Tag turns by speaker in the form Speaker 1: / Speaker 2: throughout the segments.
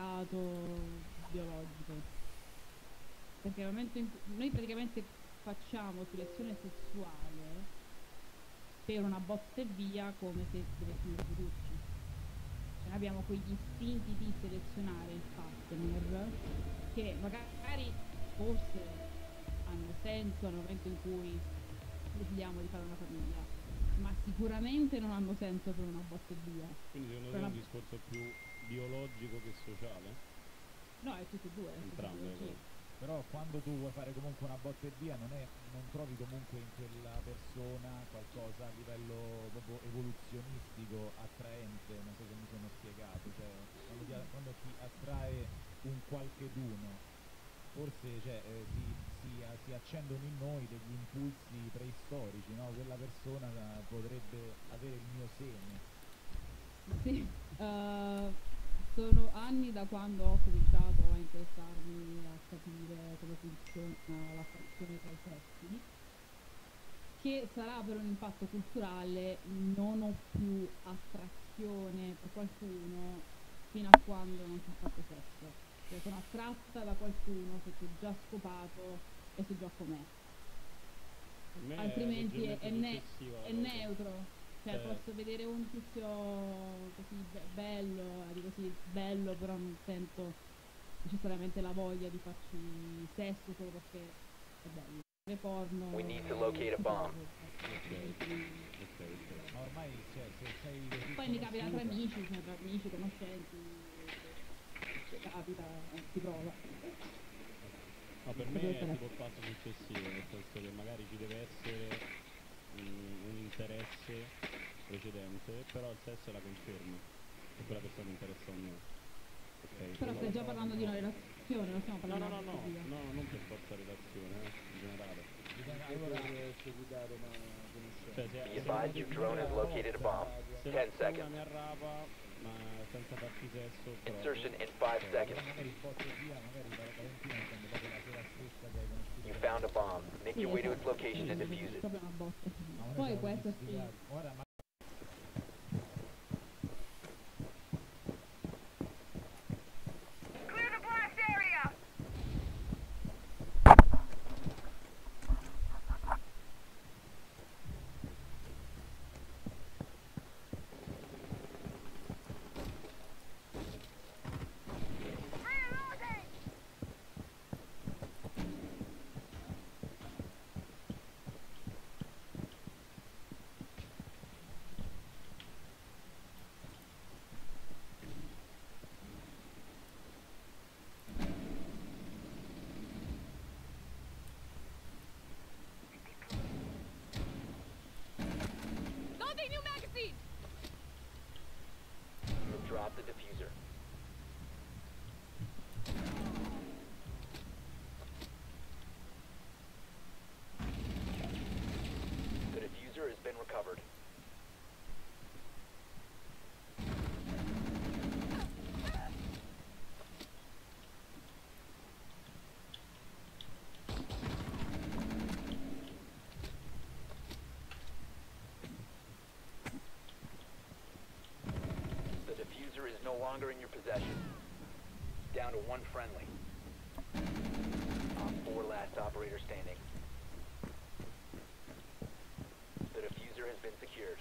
Speaker 1: lato biologico, perché nel momento in cui noi praticamente facciamo selezione sessuale per una botta e via come se dovessimo riprodurci. Cioè, noi abbiamo quegli istinti di selezionare il partner che magari forse hanno senso nel momento in cui decidiamo di fare una famiglia, ma sicuramente non hanno senso per una botta e via.
Speaker 2: Quindi secondo te è un discorso più biologico che sociale?
Speaker 1: No, è tutte e due.
Speaker 2: Entrambe le
Speaker 1: sì.
Speaker 2: cose.
Speaker 3: Però quando tu vuoi fare comunque una botta e via non trovi comunque in quella persona qualcosa a livello proprio evoluzionistico attraente, non so se mi sono spiegato, cioè quando ti attrae un qualcheduno, forse si accendono in noi degli impulsi preistorici, no? Quella persona potrebbe avere il mio seme.
Speaker 1: Sì, sono anni da quando ho cominciato a interessarmi, a capire come funziona l'attrazione tra i sessi, che sarà per un impatto culturale. Non ho più attrazione per qualcuno fino a quando non ci ho fatto sesso. Cioè sono attratta da qualcuno se c'è già scopato e se già com'è. Altrimenti è neutro. Cioè posso vedere un tizio così bello, dico così bello, però non sento necessariamente la voglia di farci sesso solo perché è bello. Le porno.
Speaker 4: We need to locate a bomb.
Speaker 3: Ma ormai se sei così
Speaker 1: poi mi capita tra amici, conoscenti, se capita, si prova.
Speaker 2: No, per me è tipo il passo successivo, nel senso che magari ci deve essere un interesse precedente, però il sesso è la conferma che quella persona interessa a me. Okay,
Speaker 1: però stai già parlando di una relazione, non stiamo parlando
Speaker 2: no, non per forza relazione, in generale.
Speaker 3: Allora
Speaker 4: seguitare una conoscenza.
Speaker 2: Cioè,
Speaker 4: Be advised your drone has located a bomb. 10 seconds.
Speaker 2: mi arrapa, ma senza farci sesso.
Speaker 4: Insertion in 5 seconds.
Speaker 3: magari il botto via, magari Valentina intende proprio la sera stessa che hai conosciuto.
Speaker 4: You found a bomb. Make your way to its location and defuse it.
Speaker 1: proprio una botta. Poi può esserci.
Speaker 3: Ora,
Speaker 5: Clear the blast area! Reloading! Loading new magazine!
Speaker 4: You have dropped the diffuser. The diffuser has been recovered. The diffuser is no longer in your possession. Down to one friendly. Op 4 last operator standing. The diffuser has been secured.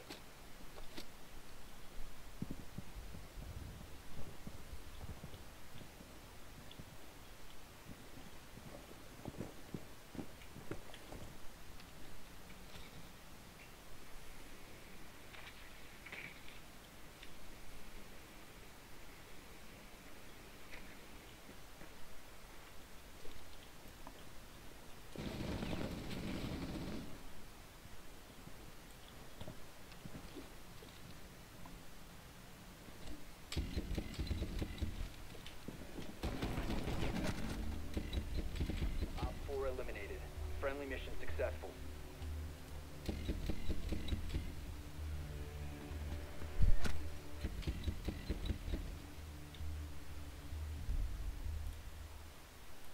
Speaker 4: Op 4 eliminated. Friendly mission successful.